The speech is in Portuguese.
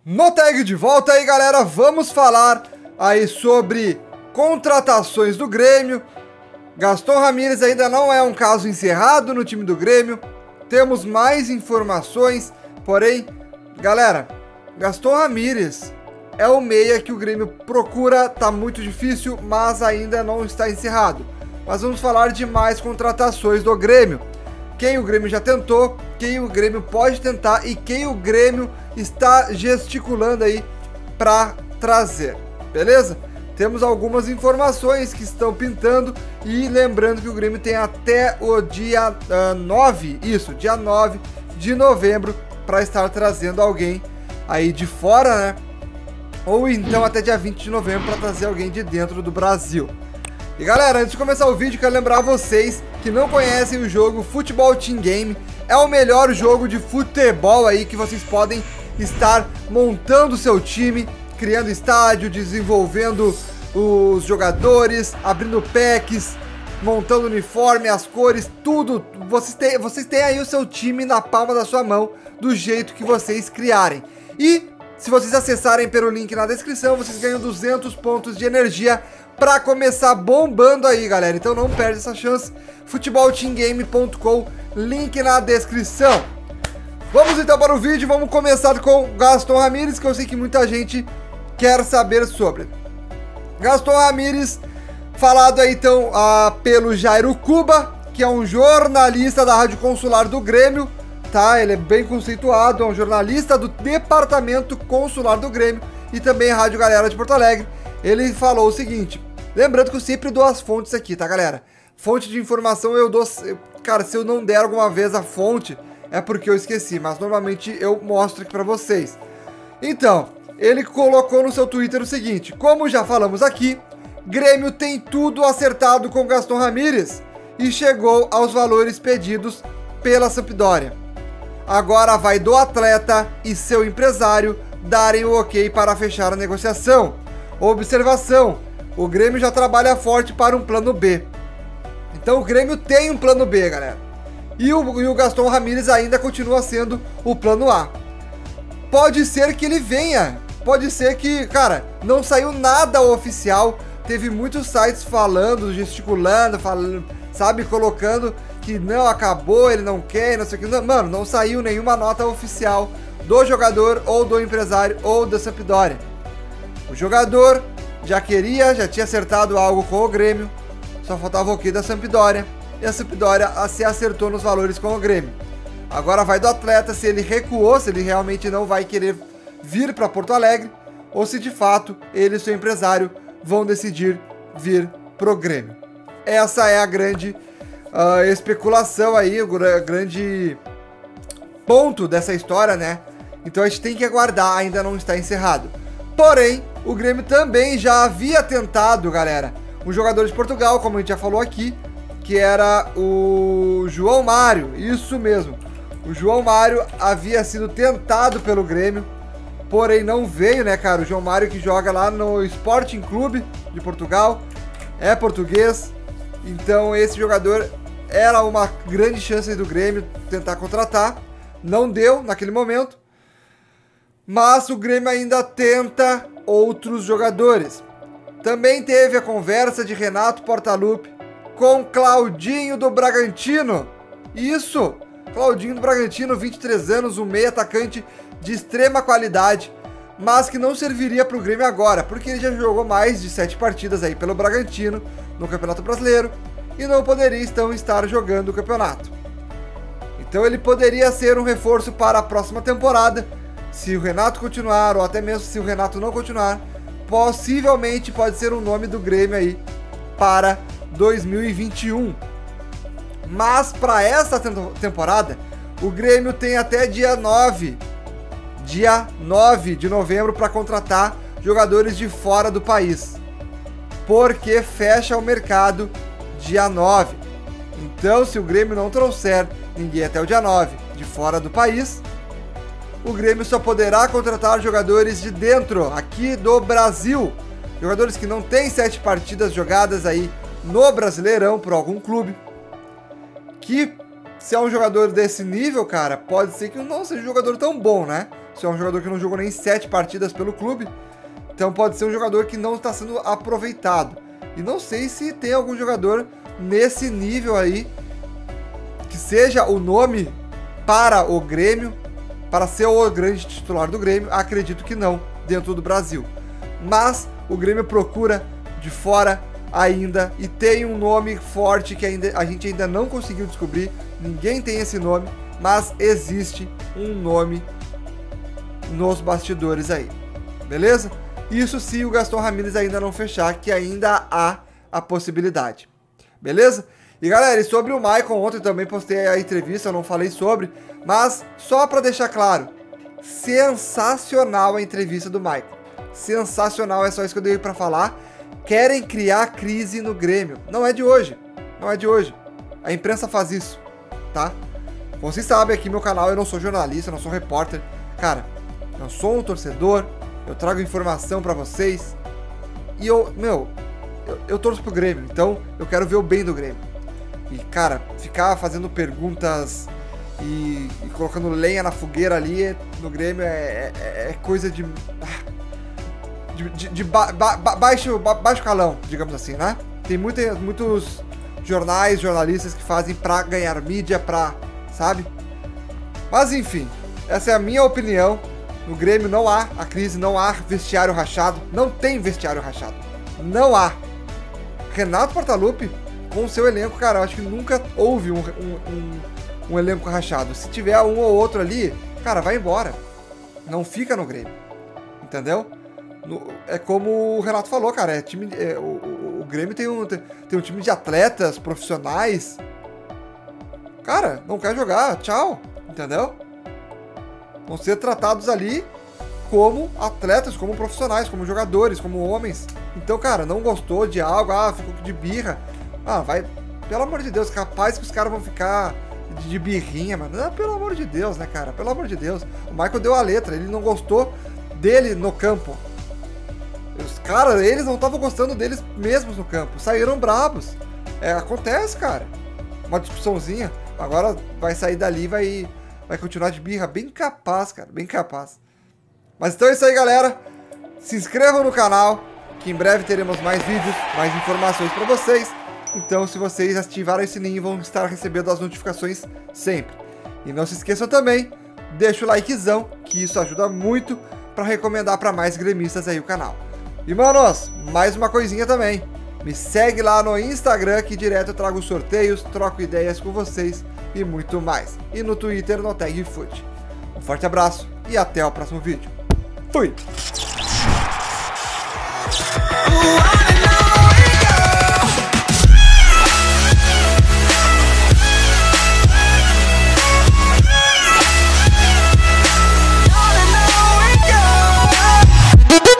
Moteg de volta aí, galera. Vamos falar aí sobre contratações do Grêmio. Gaston Ramírez ainda não é um caso encerrado no time do Grêmio. Temos mais informações, porém, galera, Gaston Ramírez é o meia que o Grêmio procura, tá muito difícil, mas ainda não está encerrado. Mas vamos falar de mais contratações do Grêmio. Quem o Grêmio já tentou, quem o Grêmio pode tentar e quem o Grêmio está gesticulando aí para trazer, beleza? Temos algumas informações que estão pintando e lembrando que o Grêmio tem até o dia 9, dia 9 de novembro para estar trazendo alguém aí de fora, né? Ou então até dia 20 de novembro para trazer alguém de dentro do Brasil. E galera, antes de começar o vídeo, quero lembrar vocês que não conhecem o jogo Futebol Team Game. É o melhor jogo de futebol aí que vocês podem estar montando o seu time, criando estádio, desenvolvendo os jogadores, abrindo packs, montando uniforme, as cores, tudo. Vocês têm aí o seu time na palma da sua mão, do jeito que vocês criarem. E se vocês acessarem pelo link na descrição, vocês ganham 200 pontos de energia para começar bombando aí, galera. Então não perde essa chance. futebolteamgame.com, link na descrição. Vamos então para o vídeo, vamos começar com Gaston Ramírez, que eu sei que muita gente quer saber sobre. Gaston Ramírez, falado aí então pelo Jairo Cuba, que é um jornalista da Rádio Consular do Grêmio, tá? Ele é bem conceituado, é um jornalista do Departamento Consular do Grêmio e também Rádio Galera de Porto Alegre. Ele falou o seguinte, lembrando que eu sempre dou as fontes aqui, tá, galera? Fonte de informação eu dou, cara, se eu não der alguma vez a fonte, é porque eu esqueci, mas normalmente eu mostro aqui pra vocês. Então, ele colocou no seu Twitter o seguinte, como já falamos aqui, Grêmio tem tudo acertado com Gaston Ramírez e chegou aos valores pedidos pela Sampdoria. Agora vai do atleta e seu empresário darem o ok para fechar a negociação. Observação, o Grêmio já trabalha forte para um plano B. Então o Grêmio tem um plano B, galera. E o Gaston Ramírez ainda continua sendo o plano A. Pode ser que ele venha. Pode ser que, cara, não saiu nada oficial. Teve muitos sites falando, gesticulando, falando, sabe, colocando que não, acabou, ele não quer, não sei o que. Não, mano, não saiu nenhuma nota oficial do jogador ou do empresário ou da Sampdoria. O jogador já tinha acertado algo com o Grêmio, só faltava o que da Sampdoria, e a Sampdoria se acertou nos valores com o Grêmio. Agora vai do atleta se ele recuou, se ele realmente não vai querer vir para Porto Alegre, ou se de fato ele e seu empresário vão decidir vir pro Grêmio. Essa é a grande especulação aí, o grande ponto dessa história, né? Então a gente tem que aguardar, ainda não está encerrado. Porém, o Grêmio também já havia tentado, galera, um jogador de Portugal, como a gente já falou aqui, que era o João Mário, isso mesmo. O João Mário havia sido tentado pelo Grêmio, porém não veio, né, cara? O João Mário que joga lá no Sporting Clube de Portugal, é português, então esse jogador era uma grande chance do Grêmio tentar contratar, não deu naquele momento, mas o Grêmio ainda tenta outros jogadores. Também teve a conversa de Renato Portaluppi com Claudinho do Bragantino. Isso, Claudinho do Bragantino, 23 anos, um meio atacante de extrema qualidade, mas que não serviria para o Grêmio agora, porque ele já jogou mais de 7 partidas aí pelo Bragantino no Campeonato Brasileiro e não poderia então estar jogando o campeonato. Então ele poderia ser um reforço para a próxima temporada, se o Renato continuar, ou até mesmo se o Renato não continuar, possivelmente pode ser um nome do Grêmio aí para 2021. Mas para essa temporada, o Grêmio tem até dia 9 de novembro para contratar jogadores de fora do país, porque fecha o mercado dia 9. Então, se o Grêmio não trouxer ninguém até o dia 9 de fora do país, o Grêmio só poderá contratar jogadores de dentro, aqui do Brasil. Jogadores que não têm 7 partidas jogadas aí no Brasileirão por algum clube. Que se é um jogador desse nível, cara, pode ser que não seja um jogador tão bom, né? Isso é um jogador que não jogou nem 7 partidas pelo clube. Então pode ser um jogador que não está sendo aproveitado. E não sei se tem algum jogador nesse nível aí que seja o nome para o Grêmio, para ser o grande titular do Grêmio. Acredito que não, dentro do Brasil. Mas o Grêmio procura de fora ainda e tem um nome forte que a gente ainda não conseguiu descobrir. Ninguém tem esse nome, mas existe um nome nos bastidores aí, beleza? Isso se o Gaston Ramírez ainda não fechar, que ainda há a possibilidade, beleza? E galera, e sobre o Maicon, ontem também postei a entrevista, eu não falei sobre, mas só para deixar claro, sensacional a entrevista do Maicon, sensacional, é só isso que eu dei para falar. Querem criar crise no Grêmio, não é de hoje, não é de hoje, a imprensa faz isso, tá? Como vocês sabem, aqui no meu canal eu não sou jornalista, eu não sou repórter, cara, eu sou um torcedor, eu trago informação pra vocês e eu torço pro Grêmio, então eu quero ver o bem do Grêmio. E, cara, ficar fazendo perguntas e colocando lenha na fogueira ali no Grêmio é coisa de baixo calão, digamos assim, né? Tem muitos jornalistas que fazem pra ganhar mídia, sabe? Mas enfim, essa é a minha opinião. No Grêmio não há a crise, não há vestiário rachado, não tem vestiário rachado, não há. Renato Portaluppi, com o seu elenco, cara, eu acho que nunca houve um elenco rachado. Se tiver um ou outro ali, cara, vai embora, não fica no Grêmio, entendeu? É como o Renato falou, cara, o Grêmio tem um time de atletas profissionais, cara, não quer jogar, tchau, entendeu? Vão ser tratados ali como atletas, como profissionais, como jogadores, como homens. Então, cara, não gostou de algo, ficou de birra. Vai, pelo amor de Deus, capaz que os caras vão ficar de birrinha, mano. Não, pelo amor de Deus, né, cara? Pelo amor de Deus. O Michael deu a letra, ele não gostou dele no campo. Os caras, eles não estavam gostando deles mesmos no campo. Saíram brabos. Acontece, cara. Uma discussãozinha. Agora vai sair dali e vai continuar de birra. Bem capaz, cara. Bem capaz. Mas então é isso aí, galera. Se inscrevam no canal, que em breve teremos mais vídeos, mais informações pra vocês. Então, se vocês ativarem o sininho, vão estar recebendo as notificações sempre. E não se esqueçam também, deixa o likezão, que isso ajuda muito pra recomendar pra mais gremistas aí o canal. E, manos, mais uma coisinha também. Me segue lá no Instagram, que direto eu trago sorteios, troco ideias com vocês e muito mais. E no Twitter, no TagFoot. Um forte abraço e até o próximo vídeo. Fui!